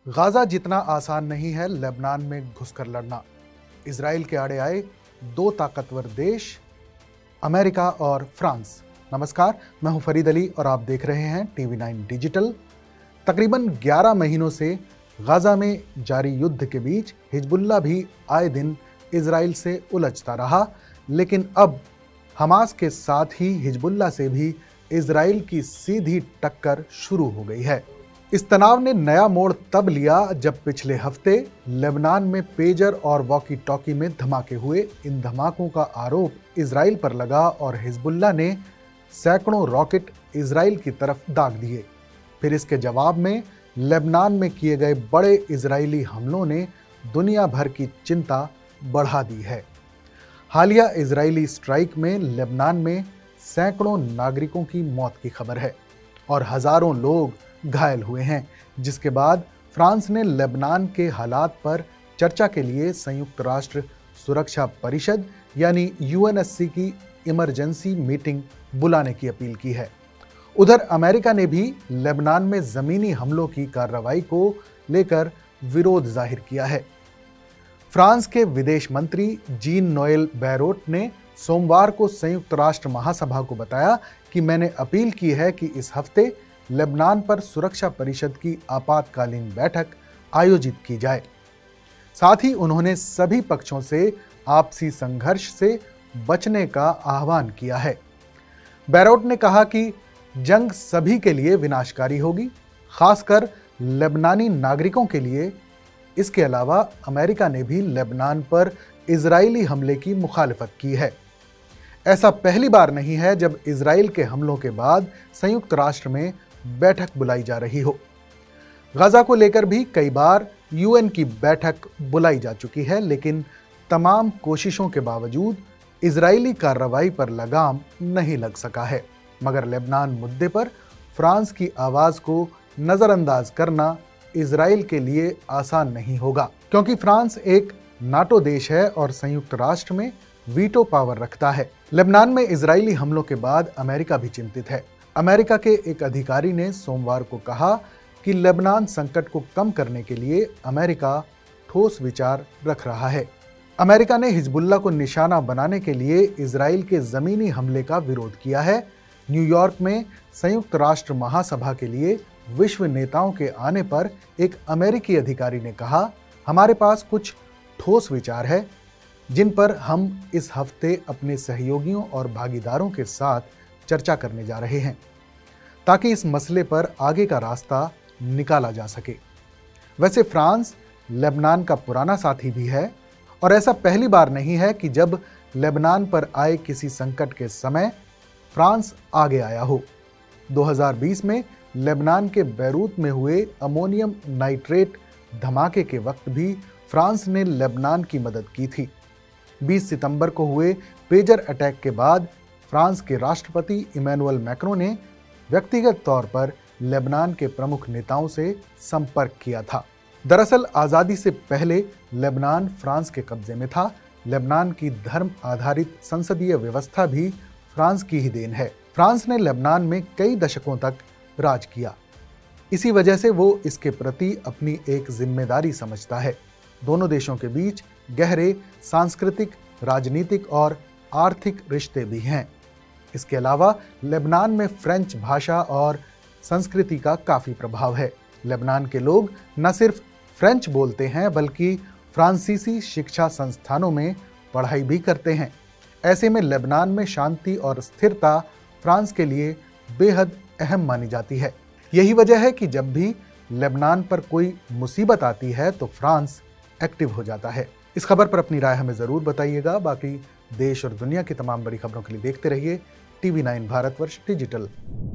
Gaza जितना आसान नहीं है लेबनान में घुसकर लड़ना। इजराइल के आड़े आए दो ताकतवर देश, अमेरिका और फ्रांस। नमस्कार, मैं हूं फरीद अली और आप देख रहे हैं TV9 डिजिटल। तकरीबन 11 महीनों से गाजा में जारी युद्ध के बीच हिजबुल्लाह भी आए दिन इजराइल से उलझता रहा, लेकिन अब हमास के साथ ही हिजबुल्लाह से भी इजराइल की सीधी टक्कर शुरू हो गई है। इस तनाव ने नया मोड़ तब लिया जब पिछले हफ्ते लेबनान में पेजर और वॉकी टॉकी में धमाके हुए। इन धमाकों का आरोप इजराइल पर लगा और हिजबुल्लाह ने सैकड़ों रॉकेट इजराइल की तरफ दाग दिए। फिर इसके जवाब में लेबनान में किए गए बड़े इजरायली हमलों ने दुनिया भर की चिंता बढ़ा दी है। हालिया इजरायली स्ट्राइक में लेबनान में सैकड़ों नागरिकों की मौत की खबर है और हजारों लोग घायल हुए हैं, जिसके बाद फ्रांस ने लेबनान के हालात पर चर्चा के लिए संयुक्त राष्ट्र सुरक्षा परिषद यानी UNSC की इमरजेंसी मीटिंग बुलाने की अपील की है। उधर अमेरिका ने भी लेबनान में जमीनी हमलों की कार्रवाई को लेकर विरोध जाहिर किया है। फ्रांस के विदेश मंत्री जीन नोएल बैरोट ने सोमवार को संयुक्त राष्ट्र महासभा को बताया कि मैंने अपील की है कि इस हफ्ते लेबनान पर सुरक्षा परिषद की आपातकालीन बैठक आयोजित की जाए। साथ ही उन्होंने सभी पक्षों से आपसी संघर्ष से बचने का आह्वान किया है। बैरोट ने कहा कि जंग सभी के लिए विनाशकारी होगी, खासकर लेबनानी नागरिकों के लिए। इसके अलावा अमेरिका ने भी लेबनान पर इजरायली हमले की मुखालिफत की है। ऐसा पहली बार नहीं है जब इजराइल के हमलों के बाद संयुक्त राष्ट्र में बैठक बुलाई जा रही हो। गाजा को लेकर भी कई बार UN की बैठक बुलाई जा चुकी है, लेकिन तमाम कोशिशों के बावजूद इजरायली कार्रवाई पर लगाम नहीं लग सका है। मगर लेबनान मुद्दे पर फ्रांस की आवाज को नजरअंदाज करना इजराइल के लिए आसान नहीं होगा, क्योंकि फ्रांस एक नाटो देश है और संयुक्त राष्ट्र में वीटो पावर रखता है। लेबनान में इजरायली हमलों के बाद अमेरिका भी चिंतित है। अमेरिका के एक अधिकारी ने सोमवार को कहा कि लेबनान संकट को कम करने के लिए अमेरिका ठोस विचार रख रहा है। अमेरिका ने हिजबुल्लाह को निशाना बनाने के लिए इजराइल के जमीनी हमले का विरोध किया है। न्यूयॉर्क में संयुक्त राष्ट्र महासभा के लिए विश्व नेताओं के आने पर एक अमेरिकी अधिकारी ने कहा, हमारे पास कुछ ठोस विचार है जिन पर हम इस हफ्ते अपने सहयोगियों और भागीदारों के साथ चर्चा करने जा रहे हैं, ताकि इस मसले पर आगे का रास्ता निकाला जा सके। वैसे फ्रांस लेबनान का पुराना साथी भी है और ऐसा पहली बार नहीं है कि जब लेबनान पर आए किसी संकट के समय फ्रांस आगे आया हो। 2020 में लेबनान के बैरूत में हुए अमोनियम नाइट्रेट धमाके के वक्त भी फ्रांस ने लेबनान की मदद की थी। 20 सितंबर को हुए पेजर अटैक के बाद फ्रांस के राष्ट्रपति इमैनुअल मैक्रों ने व्यक्तिगत तौर पर लेबनान के प्रमुख नेताओं से संपर्क किया था। दरअसल आज़ादी से पहले लेबनान फ्रांस के कब्जे में था। लेबनान की धर्म आधारित संसदीय व्यवस्था भी फ्रांस की ही देन है। फ्रांस ने लेबनान में कई दशकों तक राज किया। इसी वजह से वो इसके प्रति अपनी एक जिम्मेदारी समझता है। दोनों देशों के बीच गहरे सांस्कृतिक, राजनीतिक और आर्थिक रिश्ते भी हैं। इसके अलावा लेबनान में फ्रेंच भाषा और संस्कृति का काफ़ी प्रभाव है। लेबनान के लोग न सिर्फ फ्रेंच बोलते हैं बल्कि फ्रांसीसी शिक्षा संस्थानों में पढ़ाई भी करते हैं। ऐसे में लेबनान में शांति और स्थिरता फ्रांस के लिए बेहद अहम मानी जाती है। यही वजह है कि जब भी लेबनान पर कोई मुसीबत आती है तो फ्रांस एक्टिव हो जाता है। इस खबर पर अपनी राय हमें ज़रूर बताइएगा। बाकी देश और दुनिया की तमाम बड़ी खबरों के लिए देखते रहिए TV9 भारतवर्ष डिजिटल।